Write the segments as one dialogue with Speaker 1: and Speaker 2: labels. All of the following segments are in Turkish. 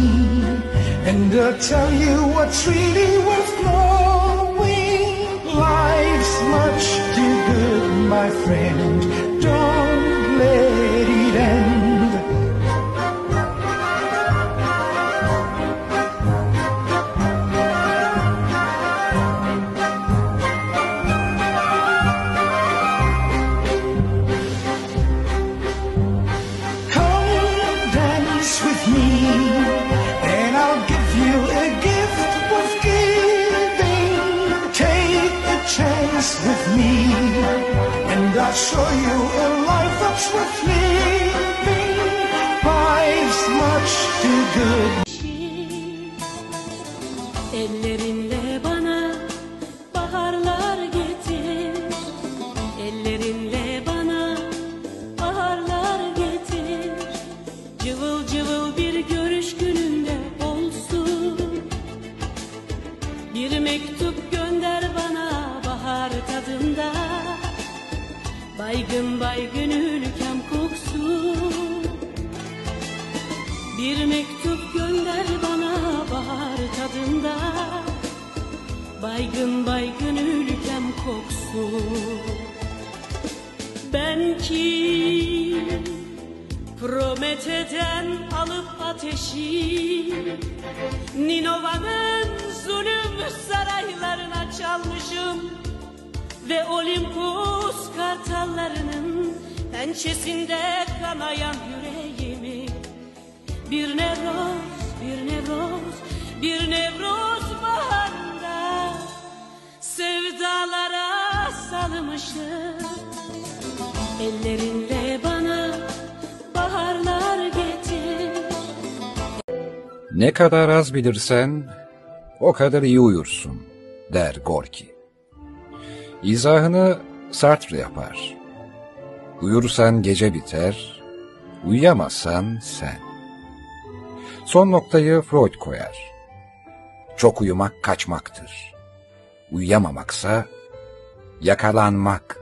Speaker 1: and I'll tell you what's really worth knowing. Life's much too good, my friend, don't let it end. With me, and I'll show you a life that's worth living. Life's much too good.
Speaker 2: Ellerinle bana baharlar getir, ellerinle bana baharlar getir. Cıvıl cıvıl bir görüş gününde olsun, bir mektup gönder bana bahar tadında, baygın baygın ülkem koksun. Bir mektup gönder bana bahar tadında, baygın baygın ülkem koksun. Ben ki Promethe'den alıp ateşi, Ninova'nın zulüm saraylarına çalmışım ve Olimpos kartallarının pençesinde kanayan yüreğimi bir nevroz, bir nevroz, bir nevroz baharında sevdalara salmışım. Ellerinle bana baharlar getir.
Speaker 3: Ne kadar az bilirsen o kadar iyi uyursun, der Gorki. İzahını Sartre yapar. Uyursan gece biter, uyuyamazsan sen. Son noktayı Freud koyar. Çok uyumak kaçmaktır. Uyuyamamaksa yakalanmak.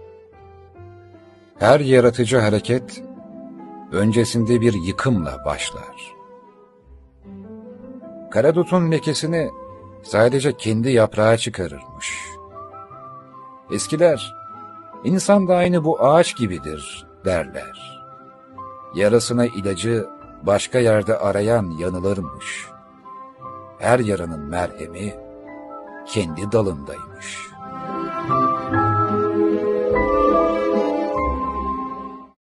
Speaker 3: Her yaratıcı hareket öncesinde bir yıkımla başlar. Karadut'un lekesini sadece kendi yaprağı çıkarırmış. Eskiler, insan da aynı bu ağaç gibidir derler. Yarasına ilacı başka yerde arayan yanılırmış. Her yaranın merhemi kendi dalındaymış.